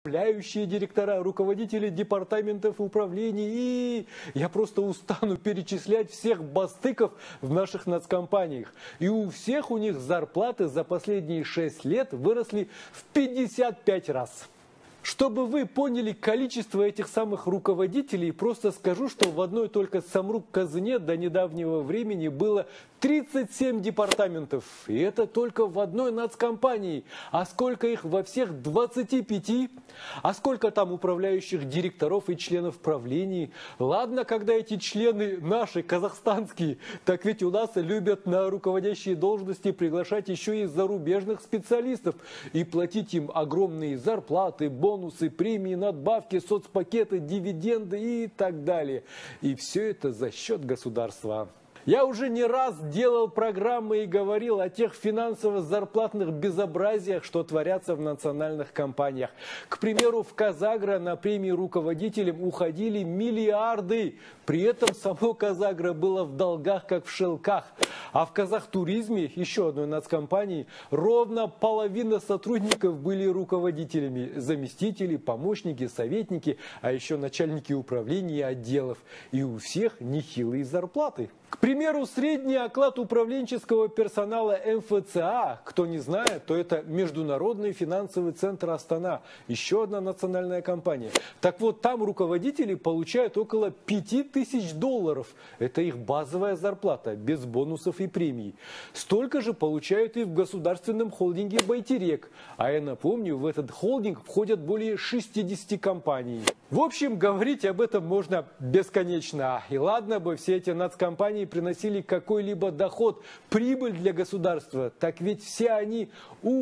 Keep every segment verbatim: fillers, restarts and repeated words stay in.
управляющие директора, руководители департаментов управлений, и я просто устану перечислять всех бастыков в наших нацкомпаниях. И у всех у них зарплаты за последние шесть лет выросли в пятьдесят пять раз. Чтобы вы поняли количество этих самых руководителей, просто скажу, что в одной только Самрук-Казыне до недавнего времени было тридцать семь департаментов. И это только в одной нацкомпании. А сколько их во всех двадцати пяти? А сколько там управляющих директоров и членов правлений? Ладно, когда эти члены наши, казахстанские, так ведь у нас любят на руководящие должности приглашать еще и зарубежных специалистов и платить им огромные зарплаты, бонусы, премии, надбавки, соцпакеты, дивиденды и так далее. И все это за счет государства. Я уже не раз делал программы и говорил о тех финансово-зарплатных безобразиях, что творятся в национальных компаниях. К примеру, в Казагро на премии руководителям уходили миллиарды. При этом само Казагро было в долгах, как в шелках. А в Казахтуризме, еще одной нацкомпании, ровно половина сотрудников были руководителями. Заместители, помощники, советники, а еще начальники управления и отделов. И у всех нехилые зарплаты. К примеру, средний оклад управленческого персонала эм эф цэ а, кто не знает, то это Международный финансовый центр Астана, еще одна национальная компания. Так вот, там руководители получают около пяти тысяч долларов. Это их базовая зарплата, без бонусов и премий. Столько же получают и в государственном холдинге Байтерек. А я напомню, в этот холдинг входят более шестидесяти компаний. В общем, говорить об этом можно бесконечно. И ладно бы все эти нацкомпании приносили какой-либо доход, прибыль для государства, так ведь все они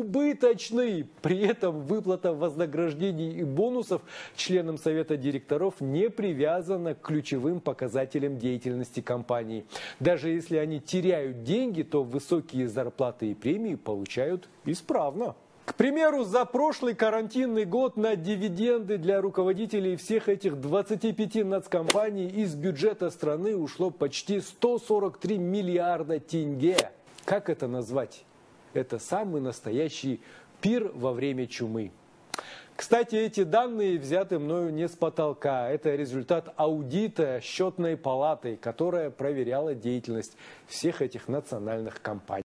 убыточны. При этом выплата вознаграждений и бонусов членам совета директоров не привязана к ключевым показателям деятельности компании. Даже если они теряют деньги, то высокие зарплаты и премии получают исправно. К примеру, за прошлый карантинный год на дивиденды для руководителей всех этих двадцати пяти нацкомпаний из бюджета страны ушло почти сто сорок три миллиарда тенге. Как это назвать? Это самый настоящий пир во время чумы. Кстати, эти данные взяты мною не с потолка. Это результат аудита счетной палаты, которая проверяла деятельность всех этих национальных компаний.